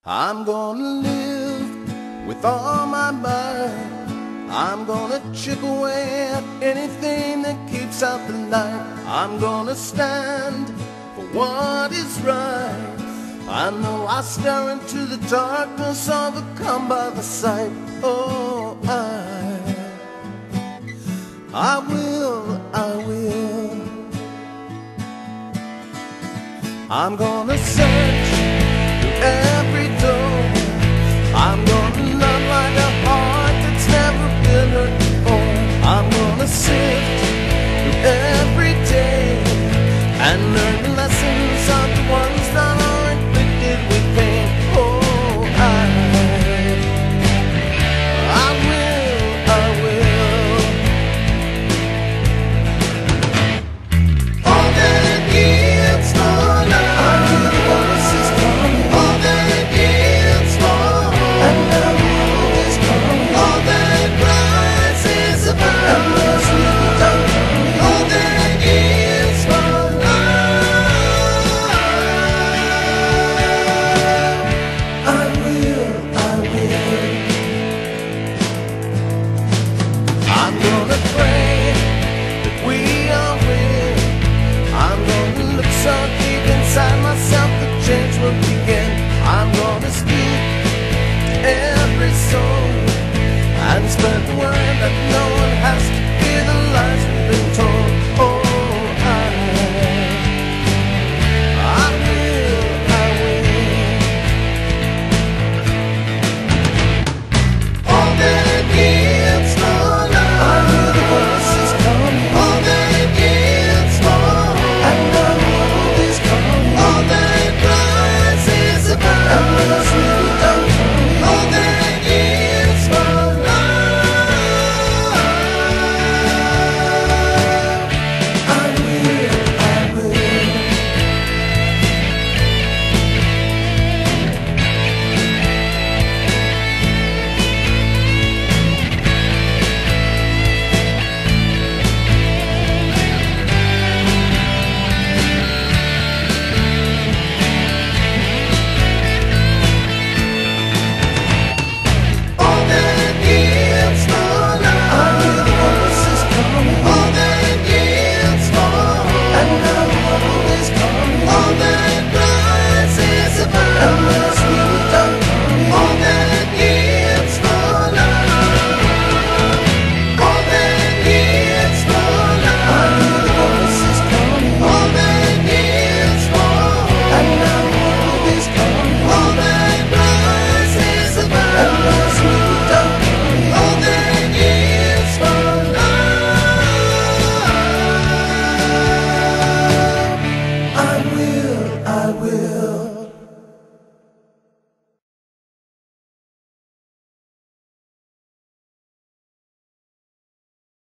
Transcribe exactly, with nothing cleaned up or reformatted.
I'm gonna live with all my might. I'm gonna chip away at anything that keeps out the light. I'm gonna stand for what is right. I know I stare into the darkness, overcome by the sight. Oh, I, I will, I will. I'm gonna search